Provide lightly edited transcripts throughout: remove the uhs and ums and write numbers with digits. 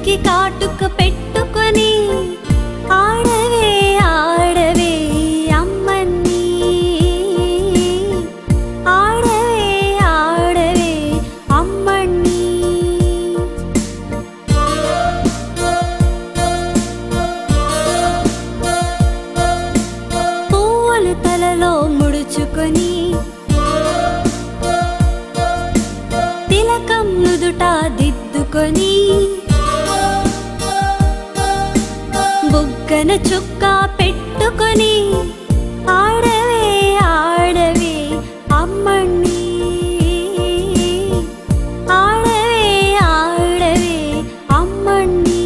కంటికి కాటుక పెట్టుకొని ఆడవే ఆడవే అమ్మని, ఆడవే ఆడవే అమ్మని. పువ్వులు తలలో ముడుచుకొని తిలకం నుదుట దిద్దుకొని బుగ్గన చుక్క పెట్టుకొని ఆడవే ఆడవే అమ్మని, ఆడవే ఆడవే అమ్మని.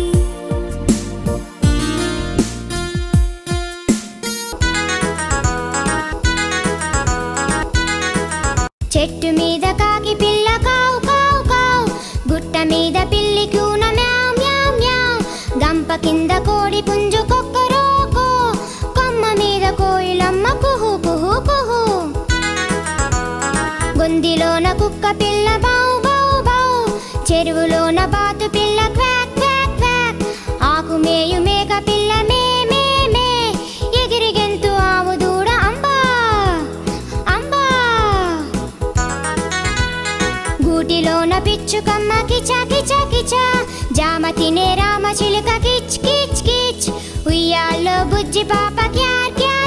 చెట్టు మీద కాకి పిల్ల కావు కావు కావు, గుట్ట మీద పిల్లి కూన మ్యావ్ మ్యావ్ మ్యావ్, గంప కింద కోడి పుంజు కొక్కరోకో, కొమ్మ మీద కోయిలమ్మ కుహు కుహు కుహు, గొందిలోన కుక్క పిల్ల బౌ బౌ బౌ, చెరువులోన బాతు పిల్ల క్వాక్ క్వాక్ క్వాక్, ఆకు మేయు మేక పిల్ల మే మే మే, ఎగిరి గెంతు ఆవు దూడ అంబా అంబా, గూటిలోన పిచ్చుకమ్మ కిచా కిచా కిచా, జామ తినే రామ చిలుక కిచ్ కిచ్ కిచ్, ఉయ్యాల్లో బుజ్జి పాప క్యార్ క్యార్